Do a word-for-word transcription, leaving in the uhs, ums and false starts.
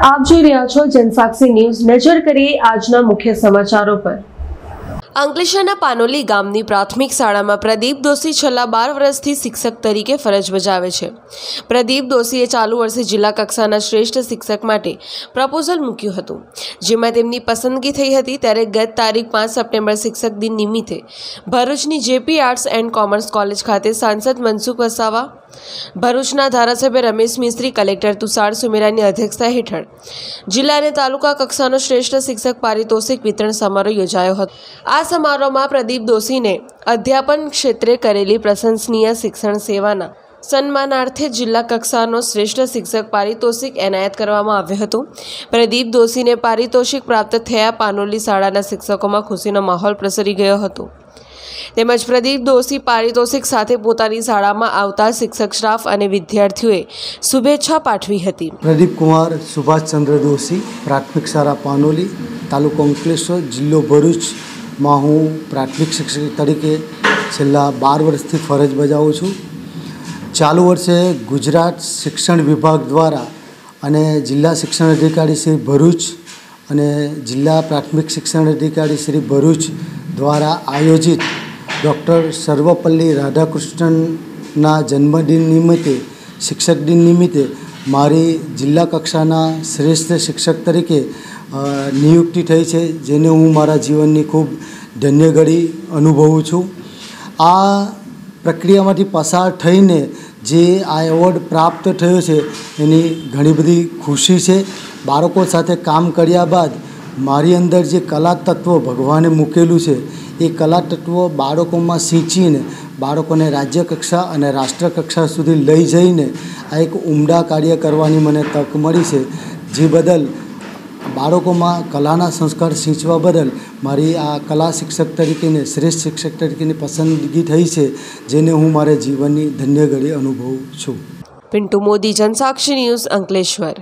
આપ જોઈ રહ્યા છો જનસાક્ષી ન્યૂઝ। નજર કરીએ આજના મુખ્ય સમાચારો પર। અંકલેશ્વરના પાનોલી ગામની પ્રાથમિક શાળામાં પ્રદીપ દોશી છેલ્લા બાર વર્ષથી શિક્ષક તરીકે ફરજ બજાવે છે। પ્રદીપ દોશીએ ચાલુ વર્ષે જિલ્લા કક્ષાના શ્રેષ્ઠ શિક્ષક માટે પ્રપોઝલ મૂક્યું હતું, જેમાં તેમની પસંદગી થઈ હતી। ત્યારે ગત તારીખ પાંચ સપ્ટેમ્બર શિક્ષક દિન નિમિત્તે ભરૂચની JP arts and commerce college ખાતે સાંસદ મનસુખ વસાવા, ભરૂચના ધારાસભ્ય રમેશ મિસ્ત્રી, કલેક્ટર તુષાર સુમેરાની અધ્યક્ષતા હેઠળ જિલ્લા અને તાલુકા કક્ષાનો શ્રેષ્ઠ શિક્ષક પારિતોષિક વિતરણ સમારોહ યોજાયો હતો। આ સમારોહમાં પ્રદીપ દોશીને અધ્યાપન ક્ષેત્રે કરેલી પ્રશંસનીય શિક્ષણ સેવાના સન્માનાર્થે જિલ્લા કક્ષાનો શ્રેષ્ઠ શિક્ષક પારિતોષિક એનાયત કરવામાં આવ્યું હતું। પ્રદીપ દોશીને પારિતોષિક પ્રાપ્ત થયા પાનોલી શાળાના શિક્ષકોમાં ખુશીનો માહોલ પ્રસરી ગયો હતો। તેમજ પ્રદીપ દોશી પારિતોષિક સાથે પોતાની શાળામાં આવતા શિક્ષક સ્ટાફ અને વિદ્યાર્થીઓએ શુભેચ્છા પાઠવી હતી। પ્રદીપ કુમાર સુભાષચંદ્ર દોશી, પ્રાથમિક શાળા પાનોલી, તાલુકો અંકલેશ્વર, જિલ્લો ભરૂચમાં હું પ્રાથમિક શિક્ષક તરીકે છેલ્લા બાર વર્ષથી ફરજ બજાવું છું। ચાલુ વર્ષે ગુજરાત શિક્ષણ વિભાગ દ્વારા અને જિલ્લા શિક્ષણ અધિકારી શ્રી ભરૂચ અને જિલ્લા પ્રાથમિક શિક્ષણ અધિકારી શ્રી ભરૂચ દ્વારા આયોજિત ડૉક્ટર સર્વપલ્લી રાધાકૃષ્ણનના જન્મદિન નિમિત્તે શિક્ષક દિન નિમિત્તે મારી જિલ્લા કક્ષાના શ્રેષ્ઠ શિક્ષક તરીકે નિયુક્તિ થઈ છે, જેને હું મારા જીવનની ખૂબ ધન્ય ઘડી અનુભવું છું। આ પ્રક્રિયામાંથી પસાર થઈને જે આ એવોર્ડ પ્રાપ્ત થયો છે એની ઘણી બધી ખુશી છે। બાળકો સાથે કામ કર્યા બાદ મારી અંદર જે કલા તત્વો ભગવાને મૂકેલું છે એ કલા તત્વો બાળકોમાં સિંચીને બાળકોને રાજ્ય કક્ષા અને રાષ્ટ્ર કક્ષા સુધી લઈ જઈને આ એક ઉમદા કાર્ય કરવાની મને તક મળી છે, જે બદલ બાળકોમાં કલાના સંસ્કાર સિંચવા બદલ મારી આ કલા શિક્ષક તરીકેને શ્રેષ્ઠ શિક્ષક તરીકેની પસંદગી થઈ છે, જેને હું મારા જીવનની ધન્ય ઘડી અનુભવું છું। પિન્ટુ મોદી, જનસાક્ષી ન્યૂઝ, અંકલેશ્વર।